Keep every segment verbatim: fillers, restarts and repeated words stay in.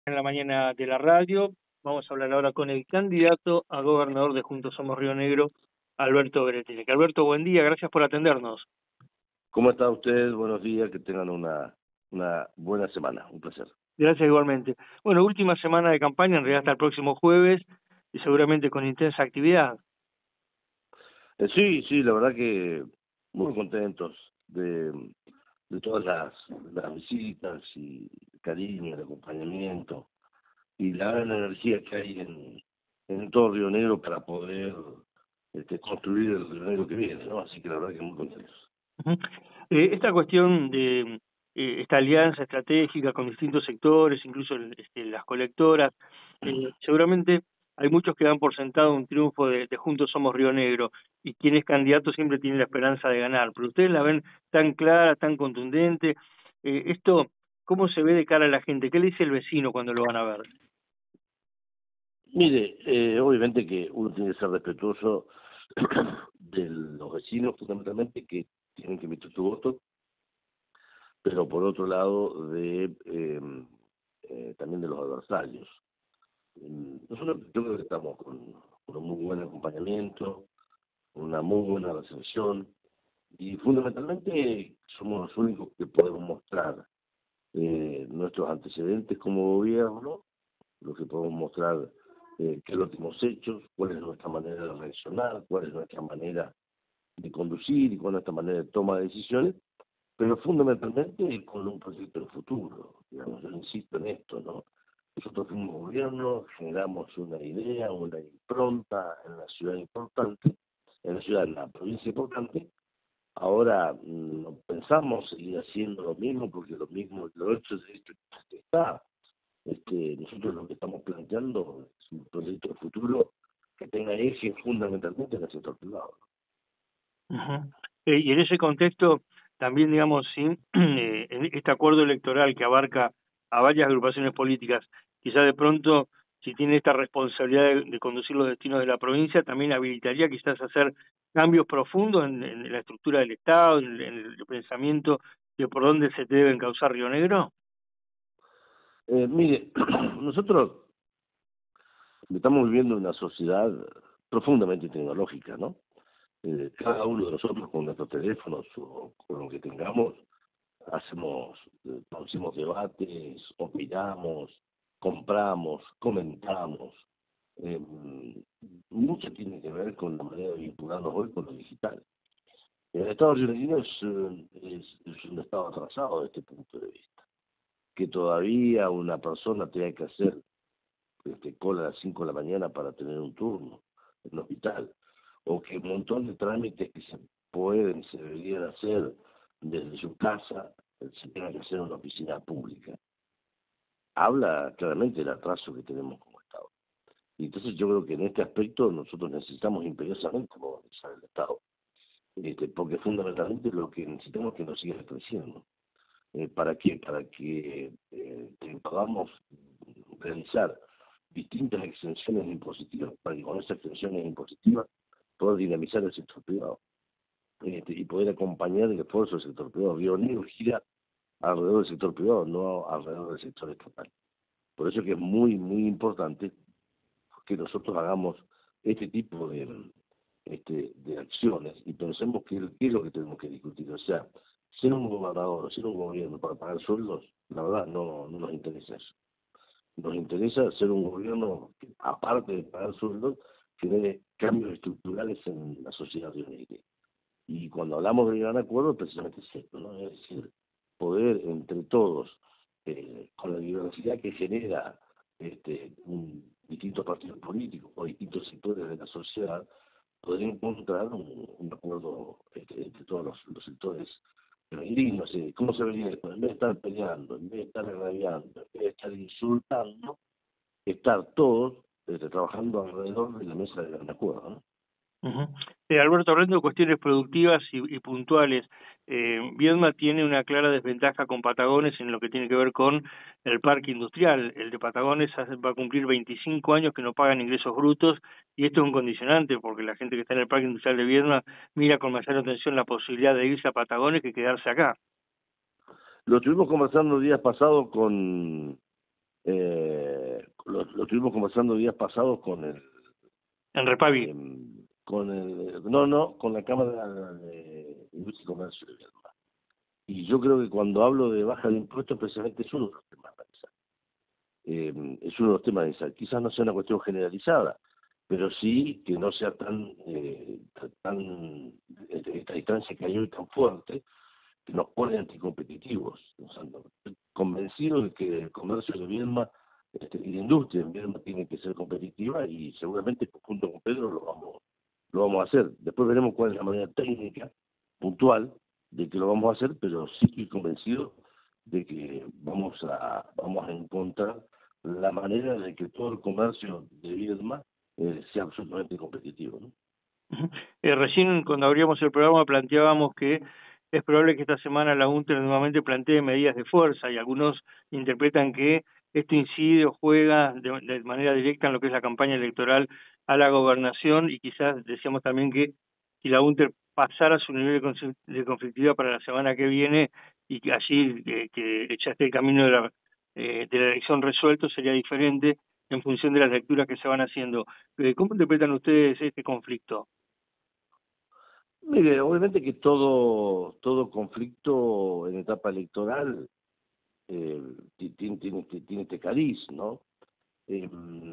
En la mañana de la radio. Vamos a hablar ahora con el candidato a gobernador de Juntos Somos Río Negro, Alberto Beretilek. Alberto, buen día, gracias por atendernos. ¿Cómo está usted? Buenos días, que tengan una, una buena semana, un placer. Gracias igualmente. Bueno, última semana de campaña, en realidad hasta el próximo jueves, y seguramente con intensa actividad. Eh, sí, sí, la verdad que muy contentos de, de todas las, las visitas y el cariño, el acompañamiento y la gran energía que hay en, en todo Río Negro para poder este, construir el Río Negro que viene, ¿no? Así que la verdad que muy contentos. Uh-huh. eh, esta cuestión de eh, esta alianza estratégica con distintos sectores, incluso el, este, las colectoras, eh, seguramente hay muchos que dan por sentado un triunfo de, de Juntos Somos Río Negro, y quien es candidato siempre tiene la esperanza de ganar, pero ustedes la ven tan clara, tan contundente. Eh, esto, ¿cómo se ve de cara a la gente? ¿Qué le dice el vecino cuando lo van a ver? Mire, eh, obviamente que uno tiene que ser respetuoso de los vecinos, fundamentalmente, que tienen que emitir su voto, pero por otro lado de eh, eh, también de los adversarios. Mm, Nosotros yo creo que estamos con, con un muy buen acompañamiento, una muy buena recepción y fundamentalmente somos los únicos que podemos mostrar eh, nuestros antecedentes como gobierno, lo que podemos mostrar eh, qué es lo que hemos hecho, cuál es nuestra manera de reaccionar, cuál es nuestra manera de conducir y cuál es nuestra manera de toma de decisiones, pero fundamentalmente con un proyecto de futuro. Digamos, yo insisto en esto, ¿no? Nosotros fuimos gobierno, generamos una idea, una impronta en la ciudad importante, en la ciudad, en la provincia importante. Ahora mm, no pensamos seguir haciendo lo mismo, porque lo mismo, lo hecho es esto que está. Este, nosotros lo que estamos planteando es un proyecto de futuro que tenga eje fundamentalmente en el sector privado. Uh-huh. Eh, y en ese contexto, también, digamos, sí, eh, en este acuerdo electoral que abarca a varias agrupaciones políticas, quizá de pronto, si tiene esta responsabilidad de, de conducir los destinos de la provincia, también habilitaría quizás hacer cambios profundos en, en la estructura del Estado, en, en el pensamiento de por dónde se debe encauzar Río Negro. Eh, mire, nosotros estamos viviendo una sociedad profundamente tecnológica, ¿no? Eh, cada uno de nosotros con nuestros teléfonos o con lo que tengamos, hacemos, eh, producimos debates, opinamos, compramos, comentamos. Eh, Mucho tiene que ver con la manera de vincularnos hoy con lo digital. El Estado argentino es, eh, es, es un Estado atrasado desde este punto de vista. Que todavía una persona tenga que hacer este, cola a las cinco de la mañana para tener un turno en el hospital, o que un montón de trámites que se pueden, se deberían hacer desde su casa, se tengan que hacer en una oficina pública. Habla claramente del atraso que tenemos como Estado. Y entonces yo creo que en este aspecto nosotros necesitamos imperiosamente modernizar el Estado, este, porque fundamentalmente lo que necesitamos es que nos siga creciendo. Eh, ¿Para qué? Para que eh, podamos realizar distintas exenciones impositivas, para que con esas exenciones impositivas poder dinamizar el sector privado este, y poder acompañar el esfuerzo del sector privado. Río Negro gira alrededor del sector privado, no alrededor del sector estatal. Por eso es que es muy, muy importante que nosotros hagamos este tipo de, este, de acciones y pensemos qué, qué es lo que tenemos que discutir. O sea, ser un gobernador, ser un gobierno para pagar sueldos, la verdad no, no nos interesa eso. Nos interesa ser un gobierno que, aparte de pagar sueldos, genere cambios estructurales en la sociedad rionegra. Y cuando hablamos de gran acuerdo, precisamente es esto, ¿no? Es decir, poder entre todos, eh, con la diversidad que genera este, un, distintos partidos políticos o distintos sectores de la sociedad, poder encontrar un, un acuerdo este, entre todos los, los sectores peregrinos. Eh, ¿Cómo se vería esto? En vez de estar peleando, en vez de estar agraviando, en vez de estar insultando, estar todos este, trabajando alrededor de la mesa de gran acuerdo, ¿no? Uh-huh. Eh, Alberto, hablando de cuestiones productivas y, y puntuales, eh, Viedma tiene una clara desventaja con Patagones en lo que tiene que ver con el parque industrial. El de Patagones hace, va a cumplir veinticinco años que no pagan ingresos brutos, y esto es un condicionante porque la gente que está en el parque industrial de Viedma mira con mayor atención la posibilidad de irse a Patagones que quedarse acá. Lo estuvimos conversando días pasados con Eh, lo, lo estuvimos conversando días pasados con el... En Repavi. Eh, con el... No, no, con la Cámara de Industria y Comercio de Viedma. Y yo creo que cuando hablo de baja de impuestos, precisamente es uno de los temas a analizar. Eh, es uno de los temas a analizar. Quizás no sea una cuestión generalizada, pero sí que no sea tan, eh, tan esta distancia que hay hoy tan fuerte, que nos pone anticompetitivos. O sea, no, estoy convencido de que el comercio de Viedma este, y la industria en Viedma tiene que ser competitiva y seguramente junto con Pedro lo vamos, lo vamos a hacer. Después veremos cuál es la manera técnica, puntual, de que lo vamos a hacer, pero sí estoy convencido de que vamos a vamos a encontrar la manera de que todo el comercio de Viedma eh, sea absolutamente competitivo, ¿no? Eh, recién cuando abríamos el programa planteábamos que es probable que esta semana la UNTER nuevamente plantee medidas de fuerza y algunos interpretan que esto incide o juega de, de manera directa en lo que es la campaña electoral a la gobernación y quizás decíamos también que si la UNTER pasara su nivel de, de conflictividad para la semana que viene y que allí eh, que echaste el camino de la, eh, de la elección resuelto sería diferente en función de las lecturas que se van haciendo. Eh, ¿Cómo interpretan ustedes este conflicto? Mire, obviamente que todo todo conflicto en etapa electoral eh, tiene, tiene, tiene este cariz, ¿no? Eh,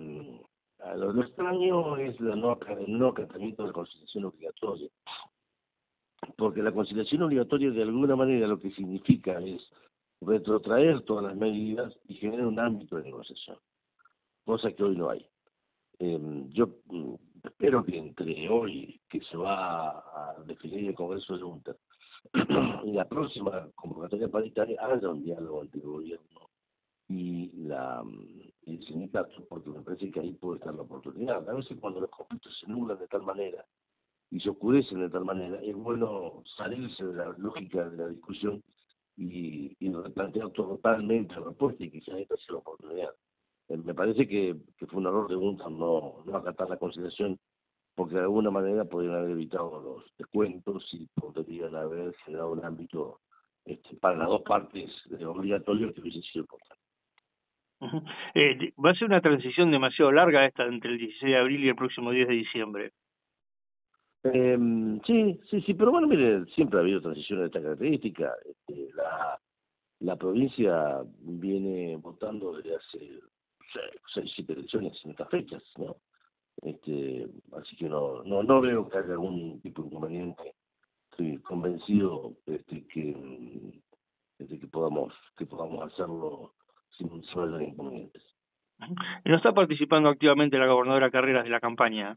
lo, lo extraño es la no, el no acatamiento de la conciliación obligatoria, porque la conciliación obligatoria de alguna manera lo que significa es retrotraer todas las medidas y generar un ámbito de negociación, cosa que hoy no hay. Eh, yo mm, espero que entre hoy, que se va a definir el Congreso de UNTER, y la próxima convocatoria paritaria haya un diálogo entre el gobierno y la y el sindicato, porque me parece que ahí puede estar la oportunidad. A veces cuando los conflictos se nublan de tal manera y se oscurecen de tal manera, es bueno salirse de la lógica de la discusión y, y replantear totalmente la respuesta y quizás esta sea la oportunidad. Eh, me parece que, que fue un error de UNTAR no, no acatar la conciliación, porque de alguna manera podrían haber evitado los descuentos y podrían haber generado un ámbito este, para las dos partes eh, obligatorio que hubiese sido importante. Uh-huh. Eh, va a ser una transición demasiado larga esta entre el dieciséis de abril y el próximo diez de diciembre. Eh, sí, sí, sí, pero bueno, mire, siempre ha habido transiciones de esta característica. Este, la, la provincia viene votando desde hace seis, seis, siete elecciones en estas fechas, ¿no? Este, así que no, no, no veo que haya algún tipo de inconveniente. Estoy convencido este, que, este, que podamos, que podamos hacerlo sin sueldo ni inconvenientes. Uh-huh. ¿No está participando activamente la gobernadora Carreras de la campaña?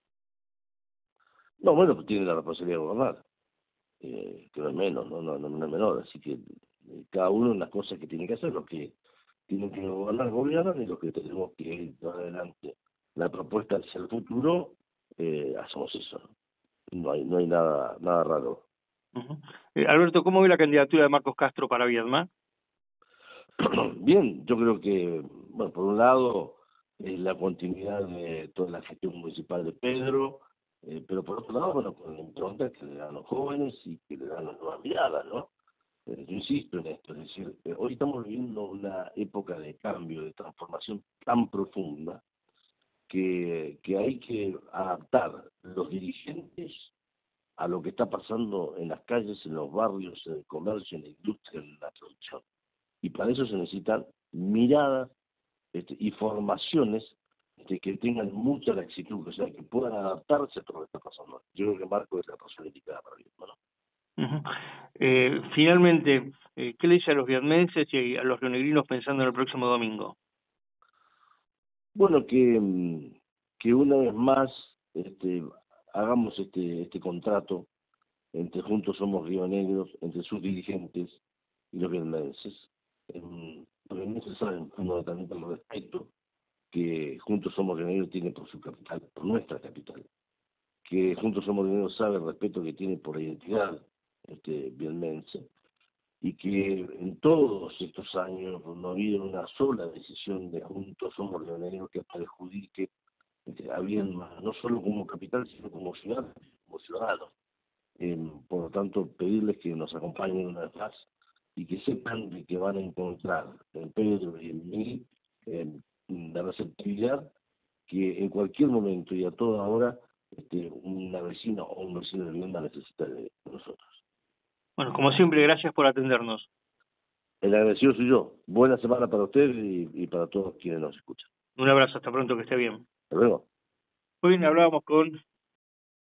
No, bueno, pues tiene la responsabilidad de gobernar, eh, que no es menos, no, no, no, no es menor, así que eh, cada uno en las cosas que tiene que hacer, los que tienen que gobernar, gobiernan, y los que tenemos que ir adelante la propuesta hacia el futuro, eh, hacemos eso. No hay, no hay nada, nada raro. Uh-huh. Eh, Alberto, ¿cómo ve la candidatura de Marcos Castro para Viedma? Bien, yo creo que, bueno, por un lado, es la continuidad de toda la gestión municipal de Pedro, eh, pero por otro lado, bueno, con la impronta que le dan a los jóvenes y que le dan las nuevas miradas, ¿no? Eh, yo insisto en esto, es decir, eh, hoy estamos viviendo una época de cambio, de transformación tan profunda, que, que hay que adaptar los dirigentes a lo que está pasando en las calles, en los barrios, en el comercio, en la industria, en la producción. Y para eso se necesitan miradas este, y formaciones este, que tengan mucha laxitud, o sea, que puedan adaptarse a todo lo que está pasando. Yo creo que Marco es la persona indicada para ello, ¿no? Uh-huh. Eh, finalmente, eh, ¿qué le dice a los vietmenses y a los rionegrinos pensando en el próximo domingo? Bueno, que, que una vez más este, hagamos este, este contrato entre Juntos Somos Río Negros, entre sus dirigentes y los vietmenses. Los vietmenses saben fundamentalmente el respeto que Juntos Somos Río Negro tiene por su capital, por nuestra capital, que Juntos Somos Río Negro sabe el respeto que tiene por la identidad este, vietmense, y que en todos estos años no ha habido una sola decisión de Juntos Somos Río Negro que perjudique este, a Viedma, no solo como capital, sino como ciudad, como ciudadanos. Eh, por lo tanto, pedirles que nos acompañen una vez más y que sepan de que van a encontrar en Pedro y en mí eh, de receptividad que en cualquier momento y a toda hora este, una vecina o un vecino de vivienda necesita de nosotros. Bueno, como siempre, gracias por atendernos. El agradecido soy yo. Buena semana para usted y, y para todos quienes nos escuchan. Un abrazo, hasta pronto, que esté bien. Hasta luego. Hoy hablábamos con